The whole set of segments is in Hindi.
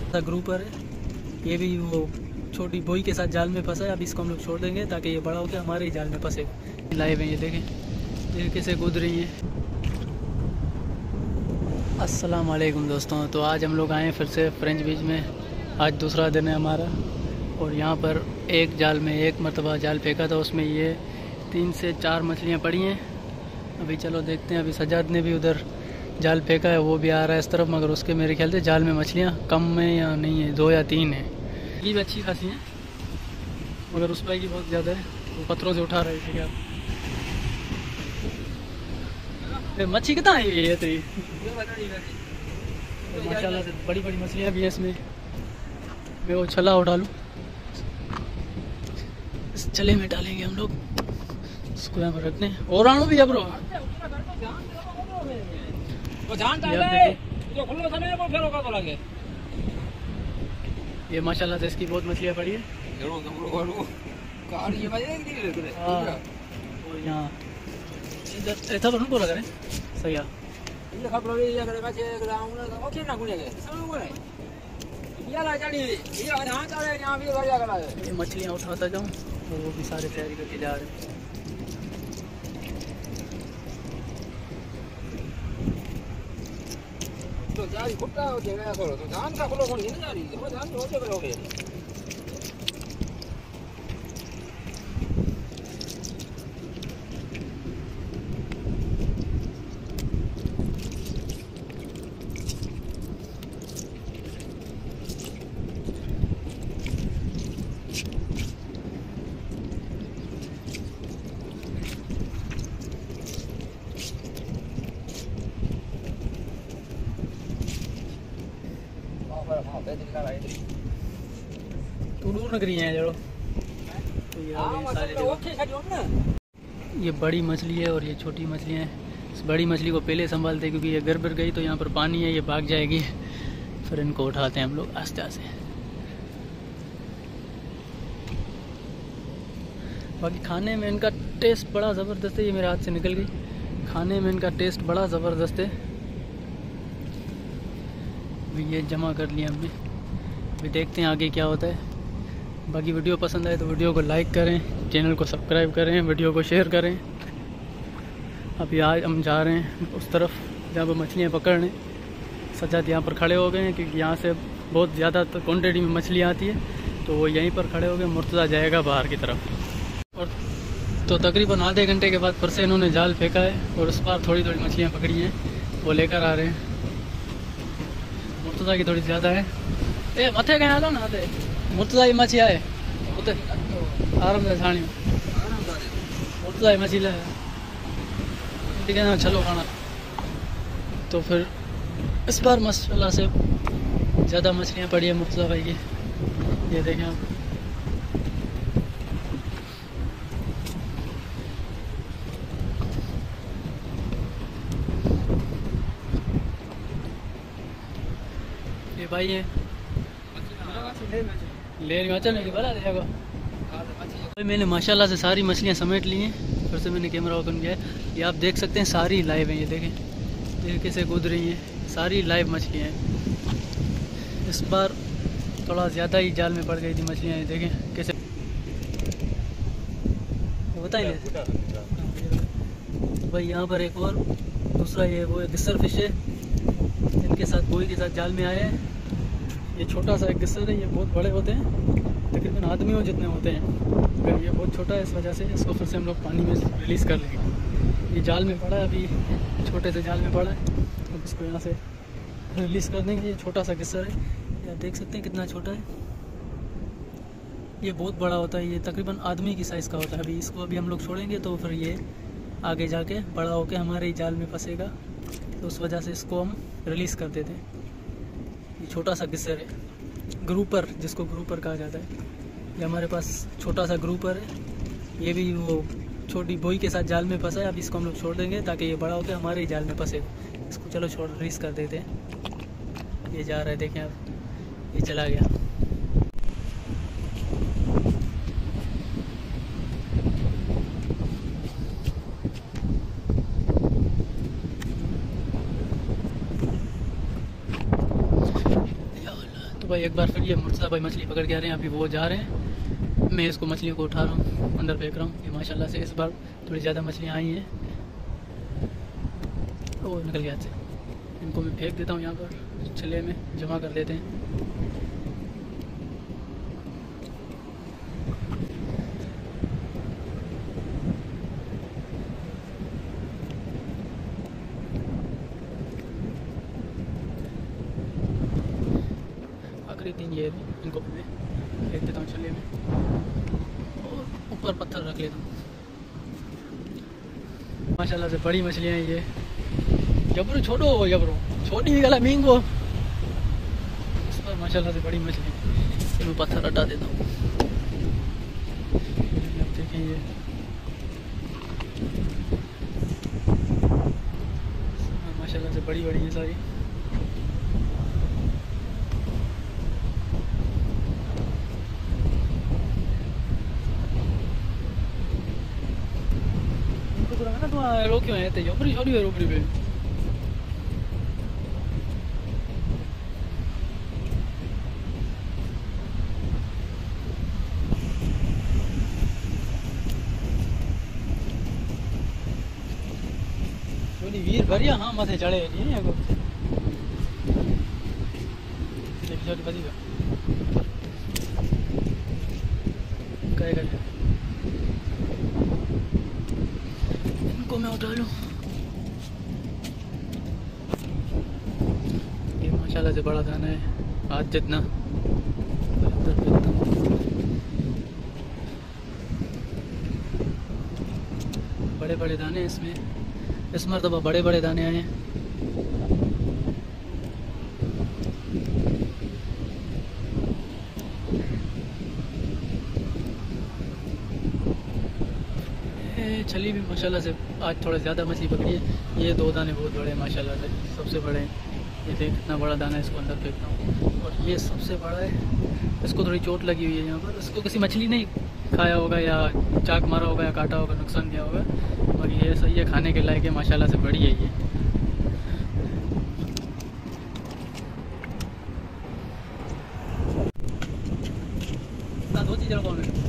ग्रुपर है, ये भी वो छोटी बोई के साथ जाल में फंसा है। अब इसको हम लोग छोड़ देंगे ताकि ये बड़ा होकर हमारे ही जाल में फंसे। लाइव है, ये देखें ये कैसे कूद रही है। अस्सलाम वालेकुम दोस्तों, तो आज हम लोग आए फिर से फ्रेंच बीच में। आज दूसरा दिन है हमारा और यहाँ पर एक जाल में एक मरतबा जाल फेंका था, उसमें ये 3 से 4 मछलियाँ पड़ी हैं। अभी चलो देखते हैं। अभी सजाद ने भी उधर जाल फेंका है, वो भी आ रहा है इस तरफ, मगर उसके मेरे ख्याल से जाल में मछलियाँ कम में या नहीं है, 2 या 3 है। ये भी अच्छी खासी हैं मगर उस पर की बहुत ज़्यादा है, वो पत्थरों से उठा रहे थे क्या। मच्छी कितना है ये तो माशाल्लाह से बड़ी बड़ी मछलियाँ भी हैं इसमें। मैं वो छला उठा लूँ, इस छले में डालेंगे हम लोग, इसको यहाँ पर रखते हैं। और आनो भी ब्रो, ये माशाल्लाह से इसकी बहुत मछलियाँ पड़ी है। और यहाँ ऐसा तो नहीं लगा रहे सही है। ये मछलियाँ उठाता जाऊँ और वो भी सारे तैयारी करके जा रहे हैं। तो जारी खुट्टा हो गया करो तो जान का खुलो कौन नहीं जा रही है, जान तो होते करोगे। टूडू नगरी है जरो। ये बड़ी मछली है और ये छोटी मछलियाँ हैं। इस बड़ी मछली को पहले संभालते हैं क्योंकि ये गिर गई तो यहाँ पर पानी है, ये भाग जाएगी। फिर इनको उठाते हैं हम लोग आस्ते आस्ते। बाकी खाने में इनका टेस्ट बड़ा ज़बरदस्त है। ये मेरे हाथ से निकल गई। खाने में इनका टेस्ट बड़ा ज़बरदस्त है। ये जमा कर लिया हमने, अभी देखते हैं आगे क्या होता है। बाकी वीडियो पसंद आए तो वीडियो को लाइक करें, चैनल को सब्सक्राइब करें, वीडियो को शेयर करें। अभी आज हम जा रहे हैं उस तरफ जहाँ पर मछलियाँ पकड़ने। सजाद यहाँ पर खड़े हो गए हैं क्योंकि यहाँ से बहुत ज़्यादा क्वान्टिटी में मछलियाँ आती है, तो वो यहीं पर खड़े हो गए। मुर्तज़ा जाएगा बाहर की तरफ। और तो तकरीबन आधे घंटे के बाद फिर से इन्होंने जाल फेंका है और उस पर थोड़ी थोड़ी मछलियाँ पकड़ी हैं, वो लेकर आ रहे हैं। मुर्तज़ा की थोड़ी ज़्यादा है। ए मथे कहीं आ लो ना आते मुर्तज़ा की मछली आए उते आराम से छाणी मुर्तज़ा की मछली लाए ठीक है ना, चलो खाना। तो फिर इस बार माशाल्लाह से ज़्यादा मछलियाँ पड़ी है मुर्तज़ा भाई की। ये देखें आप, ये भाई है ले मैंने माशाल्लाह से सारी मछलियाँ समेट ली हैं। फिर से मैंने कैमरा ओपन किया है, ये आप देख सकते हैं सारी लाइव हैं। ये देखें ये कैसे कूद रही हैं, सारी लाइव मछलियाँ हैं। इस बार थोड़ा ज़्यादा ही जाल में पड़ गई थी मछलियाँ। ये देखें कैसे बताइए। तो भाई यहाँ पर एक और दूसरा ये वो गिस्सर फिश है, इनके साथ बोई के साथ जाल में आए हैं। ये छोटा सा एक गिस्सर है, ये बहुत बड़े होते हैं, तकरीबन आदमियों जितने होते हैं, मगर ये बहुत छोटा है। इस वजह से इसको फिर से हम लोग पानी में रिलीज़ कर लेंगे। ये जाल में पड़ा है, अभी छोटे से जाल में पड़ा है, अब इसको यहाँ से रिलीज़ कर देंगे। ये छोटा सा गिस्सर है, ये आप देख सकते हैं कितना छोटा है। ये बहुत बड़ा होता है, ये तकरीबन आदमी की साइज़ का होता है। अभी इसको हम लोग छोड़ेंगे तो फिर ये आगे जाके बड़ा होके हमारे ही जाल में फंसेगा, तो उस वजह से इसको हम रिलीज़ कर देते हैं। ये छोटा सा गिस्सर है, ग्रुपर जिसको ग्रुपर कहा जाता है। ये हमारे पास छोटा सा ग्रुपर है, ये भी वो छोटी बोई के साथ जाल में फंसा है। अब इसको हम लोग छोड़ देंगे ताकि ये बड़ा होकर हमारे ही जाल में फंसेगा। इसको चलो छोड़ रिलीज़ कर देते हैं। ये जा रहा है, देखें आप, ये चला गया। तो भाई एक बार फिर ये मुर्तज़ा भाई मछली पकड़ के आ रहे हैं, अभी वो जा रहे हैं, मैं इसको मछलियों को उठा रहा हूँ, अंदर फेंक रहा हूँ। ये माशाल्लाह से इस बार थोड़ी ज़्यादा मछलियाँ आई हैं। वो निकल गया से, इनको मैं फेंक देता हूँ यहाँ पर छल्ले में जमा कर देते हैं। आखिरी 3 ये इनको मैं फेंक देता हूँ छल्ले में और ऊपर पत्थर रख लेता हूँ। माशाल्लाह से बड़ी मछलियाँ हैं ये। जबरू छोटो हो, जबरू छोटी भी गला मींग को, इस पर माशाल्लाह से बड़ी मछली। मैं पत्थर हटा देता हूँ। देखें ये माशाल्लाह से बड़ी बड़ी है सारी। ना तो रो क्यों आए थे, जबरी छोड़ी है रोकड़ी पे। वीर भरिया हाँ मथे चढ़े नहीं को छोटी बदी का इनको मैं उठा लूं। ये माशाल्लाह से बड़ा दाना है, हाथ जितना। बड़े बड़े दाने इसमें, इस मरतबा बड़े बड़े दाने आए हैं। छली भी माशाल्लाह से आज थोड़ा ज़्यादा मछली पकड़ी है। ये 2 दाने बहुत बड़े हैं माशाल्लाह से, सबसे बड़े हैं। ये देख कितना बड़ा दाना है, इसको अंदर फेंकता हूँ। और ये सबसे बड़ा है, इसको थोड़ी चोट लगी हुई है यहाँ पर। इसको किसी मछली ने खाया होगा या चाक मारा होगा या काटा होगा, नुकसान किया होगा, बाकी ये सही है, खाने के लायक है, माशाल्लाह से बड़ी है ये। दो चीज़ कौन है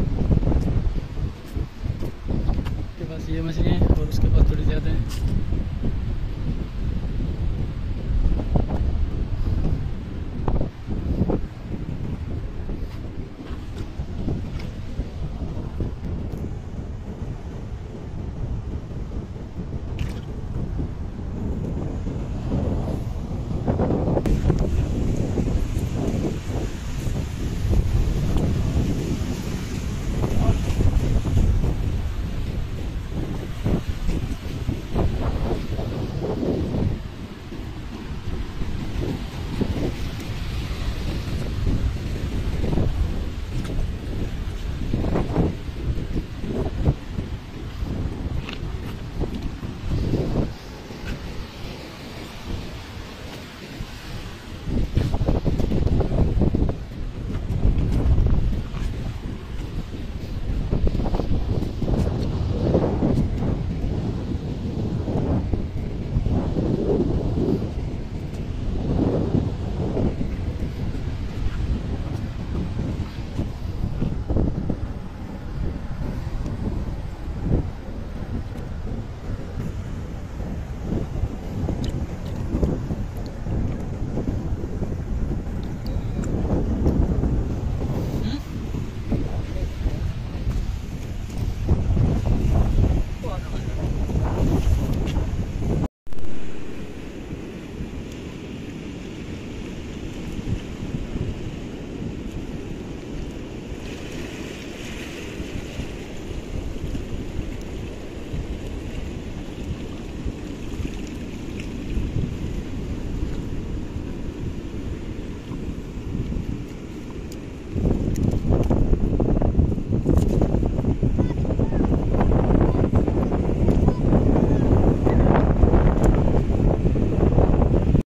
ये मछलियाँ हैं और उसके पास थोड़ी ज़्यादा हैं।